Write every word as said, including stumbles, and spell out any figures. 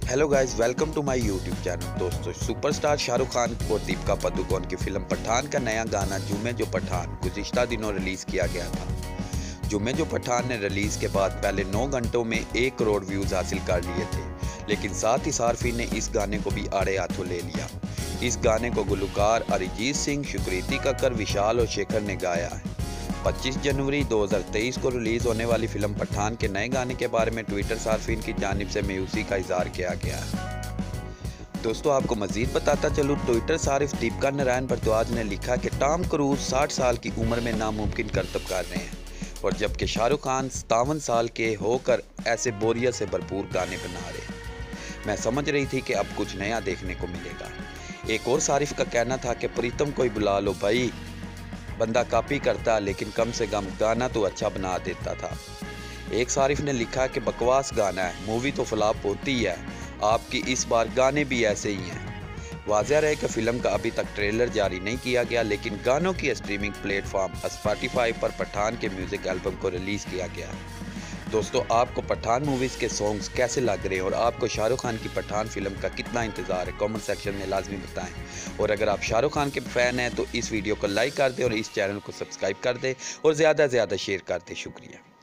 Hello guys, welcome to my YouTube channel. दोस्तों, superstar Shahrukh Khan और दीपिका पादुकोण की फिल्म पठान का नया गाना जुम्मे जो पठान गुज़िश्ता दिनों रिलीज़ किया गया था। जुम्मे जो पठान ने रिलीज़ के बाद पहले नौ घंटों में एक करोड़ व्यूज़ हासिल कर लिए थे, लेकिन साथ ही सार्फिन ने इस गाने को भी आड़े हाथों ले लिया। इस गाने को गुलकार अरिजीत सिंह, सुकृति कक्कर, विशाल और शेखर ने गाया है। पच्चीस जनवरी दो हज़ार तेईस को रिलीज़ होने वाली फिल्म पठान के नए गाने के बारे में ट्विटर सार्फिन की जानिब से मायूसी का इजहार किया गया है। दोस्तों, आपको मजीद बताता चलूँ, ट्विटर सारिफ दीपिका नारायण भारद्वाज ने लिखा कि टॉम क्रूज साठ साल की उम्र में नामुमकिन करतब कर रहे हैं, और जबकि शाहरुख खान सतावन साल के होकर ऐसे बोरियत से भरपूर गाने बना रहे हैं। मैं समझ रही थी कि अब कुछ नया देखने को मिलेगा। एक और सारिफ का कहना था कि प्रीतम को ही बुला लो भाई, बंदा कॉपी करता लेकिन कम से कम गाना तो अच्छा बना देता था। एक सारिफ ने लिखा कि बकवास गाना है, मूवी तो फ्लॉप होती है, आपकी इस बार गाने भी ऐसे ही हैं। वाज़ेह रहे कि फिल्म का अभी तक ट्रेलर जारी नहीं किया गया, लेकिन गानों की स्ट्रीमिंग प्लेटफॉर्म स्पॉटिफाई पर पठान के म्यूज़िक एल्बम को रिलीज़ किया गया है। दोस्तों, आपको पठान मूवीज़ के सॉन्ग्स कैसे लग रहे हैं और आपको शाहरुख खान की पठान फिल्म का कितना इंतज़ार है, कमेंट सेक्शन में लाजमी बताएं। और अगर आप शाहरुख खान के फ़ैन हैं तो इस वीडियो को लाइक कर दें और इस चैनल को सब्सक्राइब कर दें और ज़्यादा से ज़्यादा शेयर कर दें। शुक्रिया।